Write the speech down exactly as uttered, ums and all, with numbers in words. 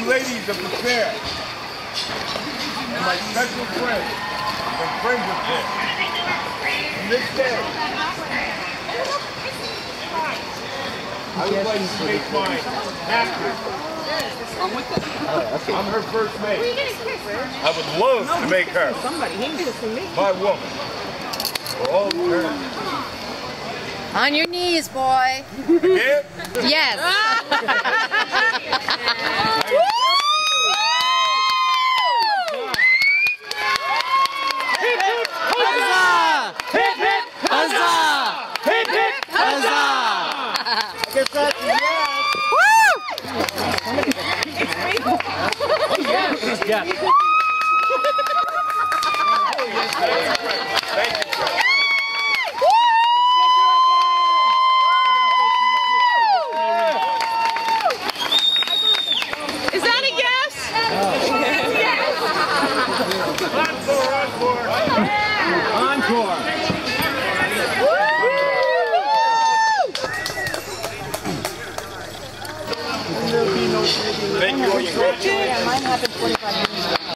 you ladies of the fair, and my special friends, and friends of his, on this day, I would like to make mine happy. I'm with them. Oh, okay. I'm her first mate. I would love no, to make her somebody. He did it for me. my woman. For all eternity. On your knees, boy. Again? Yes. Hip hip huzzah! Hip hip huzzah! Hip hip huzzah! I guess that's yes. Oh yes, yes. Thank you, sir. Is that a yes? Yes. Encore, encore. Encore. Thank you. Yeah, mine happened forty-five minutes ago.